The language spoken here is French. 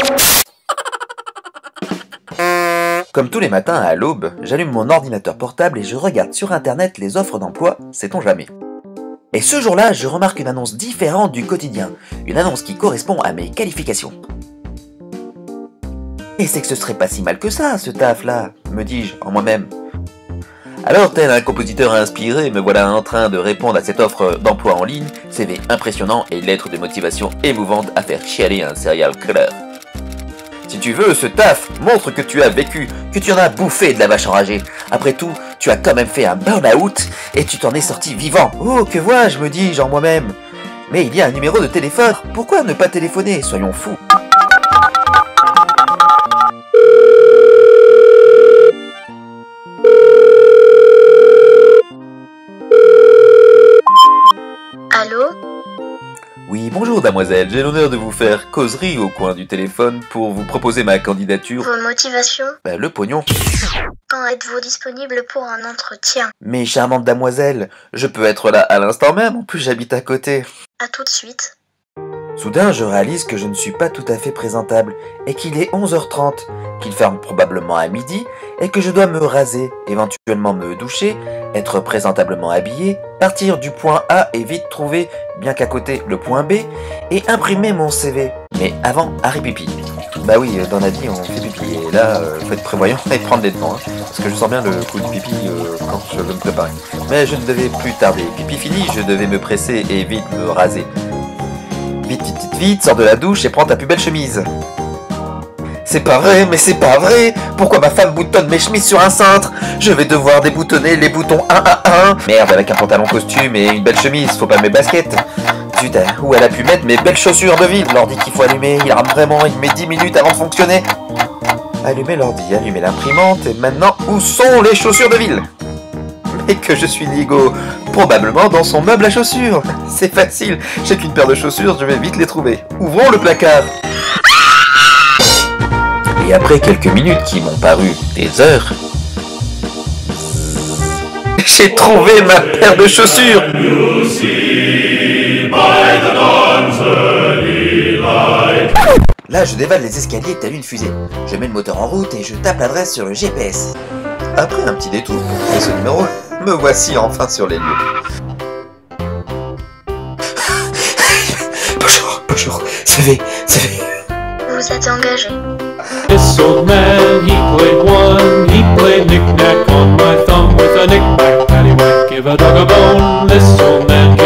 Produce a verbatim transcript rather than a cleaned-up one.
Comme tous les matins à l'aube, j'allume mon ordinateur portable et je regarde sur internet les offres d'emploi, sait-on jamais. Et ce jour-là, je remarque une annonce différente du quotidien, une annonce qui correspond à mes qualifications. Et c'est que ce serait pas si mal que ça, ce taf-là, me dis-je en moi-même. Alors, tel un compositeur inspiré, me voilà en train de répondre à cette offre d'emploi en ligne, C V impressionnant et lettres de motivation émouvantes à faire chialer un serial killer. Si tu veux, ce taf montre que tu as vécu, que tu en as bouffé de la vache enragée. Après tout, tu as quand même fait un burn-out et tu t'en es sorti vivant. Oh, que vois-je, me dis-je en moi-même. Mais il y a un numéro de téléphone, pourquoi ne pas téléphoner, soyons fous. Allô? Oui, bonjour mademoiselle, j'ai l'honneur de vous faire causerie au coin du téléphone pour vous proposer ma candidature. Vos motivations? Ben, le pognon. Quand êtes-vous disponible pour un entretien? Mais charmante damoiselle, je peux être là à l'instant même, en plus j'habite à côté. À tout de suite. Soudain, je réalise que je ne suis pas tout à fait présentable et qu'il est onze heures trente, qu'il ferme probablement à midi et que je dois me raser, éventuellement me doucher, être présentablement habillé, partir du point A et vite trouver, bien qu'à côté, le point B et imprimer mon C V. Mais avant, arrêt pipi. Bah oui, dans la vie, on fait pipi et là, euh, faut être prévoyant et prendre des devants, hein, parce que je sens bien le coup de pipi euh, quand je veux me préparer. Mais je ne devais plus tarder. Pipi fini, je devais me presser et vite me raser. Vite, vite, vite, vite, sors de la douche et prends ta plus belle chemise. C'est pas vrai, mais c'est pas vrai. Pourquoi ma femme boutonne mes chemises sur un cintre? Je vais devoir déboutonner les boutons un à un. Merde, avec un pantalon costume et une belle chemise, faut pas mes baskets. Putain, où elle a pu mettre mes belles chaussures de ville? L'ordi qu'il faut allumer, il rame vraiment, il met dix minutes avant de fonctionner. Allumer l'ordi, allumer l'imprimante, et maintenant, où sont les chaussures de ville? Et que je suis nigo, probablement dans son meuble à chaussures. C'est facile, j'ai qu'une paire de chaussures, je vais vite les trouver. Ouvrons le placard. Et après quelques minutes qui m'ont paru des heures, j'ai trouvé ma paire de chaussures. Là, je dévale les escaliers tel une fusée. Je mets le moteur en route et je tape l'adresse sur le G P S. Après un petit détour pour trouver ce numéro, me voici enfin sur les lieux. Bonjour, bonjour, C V, C V. Vous êtes engagé. This old man, he played one, he played knick-knack on my thumb with a knick-knack, paddywhack, give a dog a bone. This old man